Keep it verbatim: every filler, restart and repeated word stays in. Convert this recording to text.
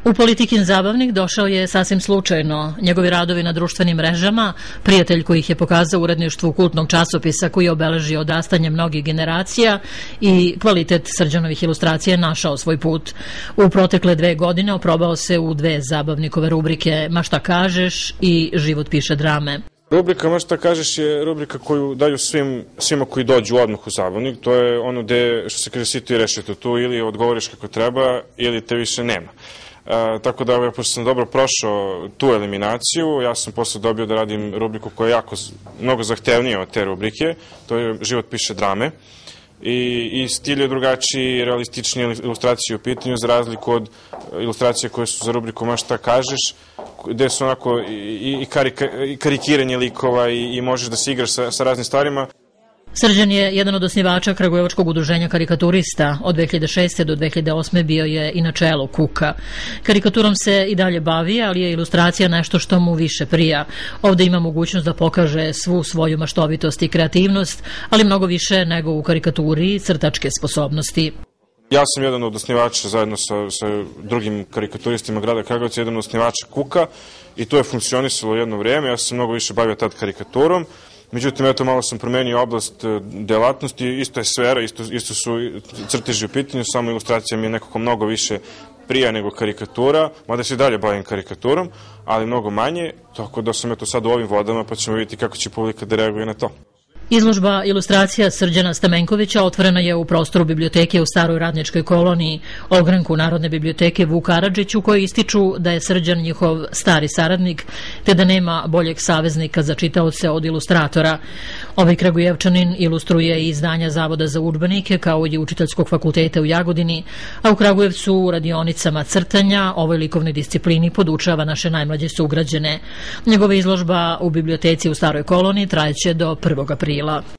U Politikin zabavnik došao je sasvim slučajno. Njegovi radovi na društvenim mrežama, prijatelj koji ih je pokazao uredništvu kultnog časopisa koji je obeležio odrastanje mnogih generacija i kvalitet Srđanovih ilustracija je našao svoj put. U protekle dve godine oprobao se u dve zabavnikove rubrike Ma šta kažeš i Život piše drame. Rubrika Ma šta kažeš je rubrika koju daju svim, svima koji dođu odmah u zabavnik. To je ono gde, što se kaže, sito i rešeto tu, ili odgovoriš kako treba ili te više nema. E, tako da, ja pošto sam dobro prošao tu eliminaciju, ja sam posle dobio da radim rubriku koja je jako, mnogo zahtevnija od te rubrike, to je Život piše drame. I, i stil je drugačiji, realističnije ilustracije u pitanju, za razliku od ilustracije koje su za rubriku Ma šta kažeš, gde su onako i, i, karika, i karikiranje likova i, i možeš da se igraš sa, sa raznim stvarima. Srđan je jedan od osnivača Kragujevačkog udruženja karikaturista. Od dve hiljade šeste do dve hiljade osme bio je i na čelu Kuka. Karikaturom se i dalje bavi, ali je ilustracija nešto što mu više prija. Ovde ima mogućnost da pokaže svu svoju maštovitost i kreativnost, ali mnogo više nego u karikaturi i crtačke sposobnosti. Ja sam jedan od osnivača zajedno sa, sa drugim karikaturistima grada Kragujevca, jedan od osnivača Kuka i to je funkcionisalo jedno vrijeme. Ja sam se mnogo više bavio tad karikaturom. Međutim, eto, malo sam promenio oblast delatnosti, isto je sfera, isto, isto su crteži u pitanju, samo ilustracija mi je nekako mnogo više prija nego karikatura, mada se i dalje bavim karikaturom, ali mnogo manje, tako da sam eto sad u ovim vodama, pa ćemo vidjeti kako će publika da reaguje na to. Izložba ilustracija Srđana Stamenkovića otvorena je u prostoru biblioteke u Staroj radničkoj koloniji, ogranku Narodne biblioteke Vuk Karadžić, u kojoj ističu da je Srđan njihov stari saradnik, te da nema boljeg saveznika za čitaoce od ilustratora. Ovaj Kragujevčanin ilustruje i izdanja Zavoda za udžbenike, kao i Učiteljskog fakulteta u Jagodini, a u Kragujevcu u radionicama crtanja ovoj likovnoj disciplini podučava naše najmlađe sugrađane. Njegova izložba u biblioteci u Staroj koloniji trajeće do prvog aprila.